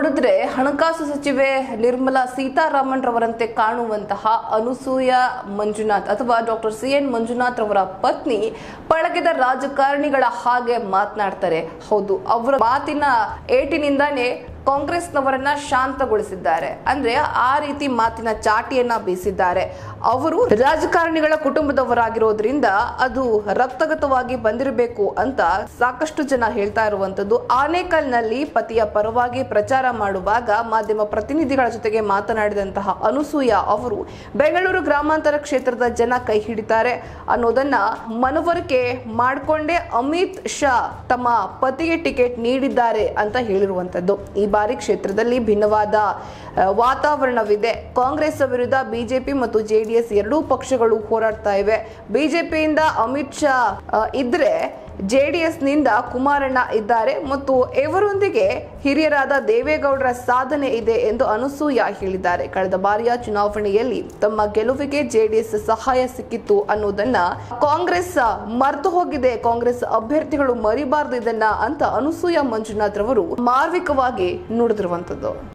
ನೋಡಿದ್ರೆ ಹಣಕಾಸು ಸಚಿವೆ ನಿರ್ಮಲಾ ಸೀತಾರಾಮನ್ ರವರಂತೆ ಕಾಣುವಂತಹ ಅನುಸೂಯ ಮಂಜುನಾಥ್ ಅಥವಾ ಡಾಕ್ಟರ್ CN ಮಂಜುನಾಥ್ ರವರ ಪತ್ನಿ ಪಳಗಿದ ರಾಜಕಾರಣಿಗಳ ಹಾಗೆ ಮಾತನಾಡ್ತಾರೆ. ಹೌದು, ಅವರ ಮಾತಿನ ಏಟಿನಿಂದಾನೇ ಕಾಂಗ್ರೆಸ್ನವರನ್ನ ಶಾಂತಗೊಳಿಸಿದ್ದಾರೆ. ಅಂದ್ರೆ ಆ ರೀತಿ ಮಾತಿನ ಚಾಟಿಯನ್ನ ಬೀಸಿದ್ದಾರೆ. ಅವರು ರಾಜಕಾರಣಿಗಳ ಕುಟುಂಬದವರಾಗಿರೋದ್ರಿಂದ ಅದು ರಕ್ತಗತವಾಗಿ ಬಂದಿರಬೇಕು ಅಂತ ಸಾಕಷ್ಟು ಜನ ಹೇಳ್ತಾ ಇರುವಂತದ್ದು. ಆನೇಕಲ್ನಲ್ಲಿ ಪತಿಯ ಪರವಾಗಿ ಪ್ರಚಾರ ಮಾಡುವಾಗ ಮಾಧ್ಯಮ ಪ್ರತಿನಿಧಿಗಳ ಜೊತೆಗೆ ಮಾತನಾಡಿದಂತಹ ಅನುಸೂಯ ಅವರು ಬೆಂಗಳೂರು ಗ್ರಾಮಾಂತರ ಕ್ಷೇತ್ರದ ಜನ ಕೈ ಹಿಡಿತಾರೆ ಅನ್ನೋದನ್ನ ಮನವರಿಕೆ ಮಾಡಿಕೊಂಡೇ ಅಮಿತ್ ಶಾ ತಮ್ಮ ಪತಿಗೆ ಟಿಕೆಟ್ ನೀಡಿದ್ದಾರೆ ಅಂತ ಹೇಳಿರುವಂತದ್ದು. ಈ ಬಾರಿ ಕ್ಷೇತ್ರದಲ್ಲಿ ಭಿನ್ನವಾದ ವಾತಾವರಣವಿದೆ. ಕಾಂಗ್ರೆಸ್ ವಿರುದ್ಧ ಬಿಜೆಪಿ ಮತ್ತು JDS ಎರಡೂ ಪಕ್ಷಗಳು ಹೋರಾಡ್ತಾ ಇವೆ. ಬಿಜೆಪಿಯಿಂದ ಅಮಿತ್ ಶಾ ಇದ್ರೆ JDS ನಿಂದ ಕುಮಾರಣ್ಣ ಇದ್ದಾರೆ ಮತ್ತು ಇವರೊಂದಿಗೆ ಹಿರಿಯರಾದ ದೇವೇಗೌಡರ ಸಾಧನೆ ಇದೆ ಎಂದು ಅನುಸೂಯ ಹೇಳಿದ್ದಾರೆ. ಕಳೆದ ಬಾರಿಯ ಚುನಾವಣೆಯಲ್ಲಿ ತಮ್ಮ ಗೆಲುವಿಗೆ JDS ಸಹಾಯ ಸಿಕ್ಕಿತ್ತು ಅನ್ನೋದನ್ನ ಕಾಂಗ್ರೆಸ್ ಮರೆತು ಹೋಗಿದೆ. ಕಾಂಗ್ರೆಸ್ ಅಭ್ಯರ್ಥಿಗಳು ಮರಿಬಾರದು ಇದನ್ನ ಅಂತ ಅನುಸೂಯ ಮಂಜುನಾಥ್ ರವರು ಮಾರ್ಮಿಕವಾಗಿ ನುಡಿದಿರುವಂತದ್ದು.